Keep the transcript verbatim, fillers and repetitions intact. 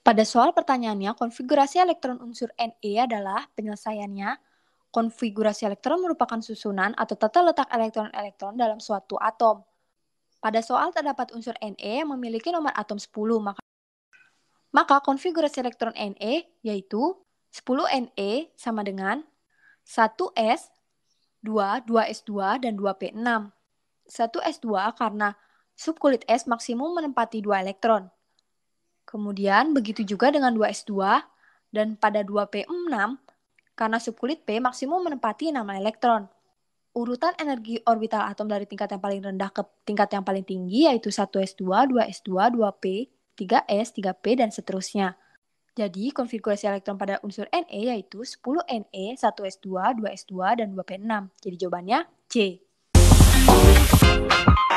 Pada soal pertanyaannya, konfigurasi elektron unsur Ne adalah penyelesaiannya. Konfigurasi elektron merupakan susunan atau tata letak elektron-elektron dalam suatu atom. Pada soal terdapat unsur Ne yang memiliki nomor atom sepuluh, maka, maka konfigurasi elektron Ne yaitu sepuluh Ne sama dengan satu S, dua, dua S dua, dan dua P enam. satu S dua karena subkulit S maksimum menempati dua elektron. Kemudian begitu juga dengan dua S dua, dan pada dua P enam, karena subkulit P maksimum menempati enam elektron. Urutan energi orbital atom dari tingkat yang paling rendah ke tingkat yang paling tinggi yaitu satu S dua, dua S dua, dua P, tiga S, tiga P, dan seterusnya. Jadi konfigurasi elektron pada unsur Ne yaitu sepuluh Ne, satu S dua, dua S dua, dan dua P enam. Jadi jawabannya C.